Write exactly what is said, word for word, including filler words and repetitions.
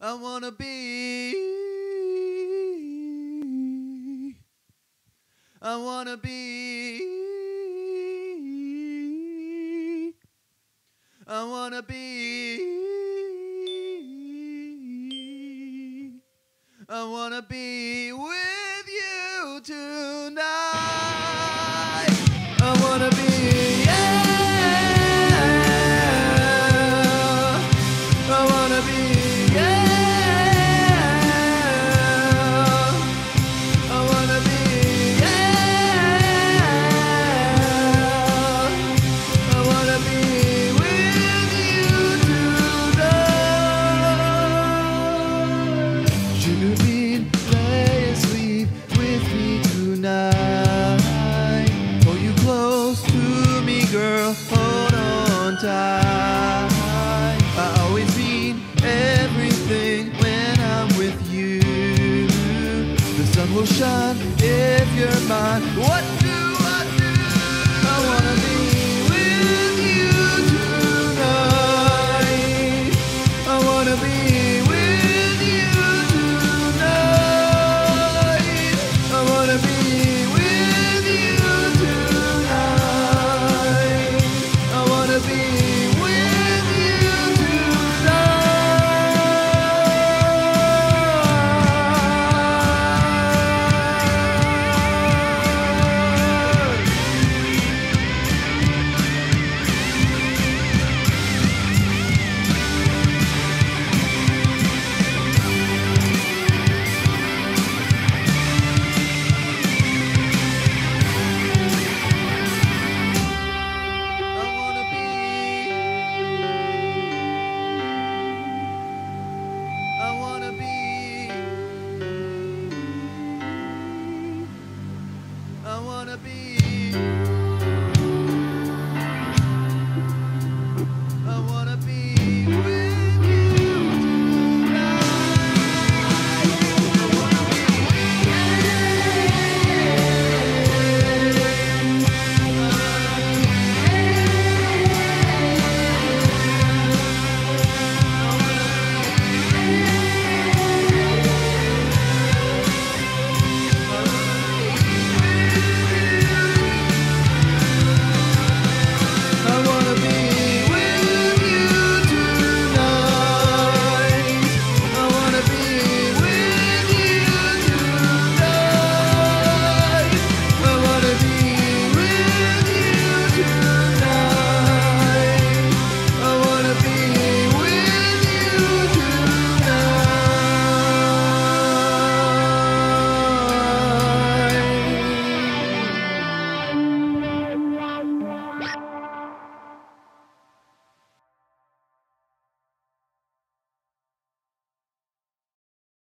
I wanna be, I wanna be, I wanna be, I wanna be with you tonight. I wanna be, yeah, I wanna be, yeah. Girl, hold on tight. I always mean everything when I'm with you. The sun will shine if you're mine. What?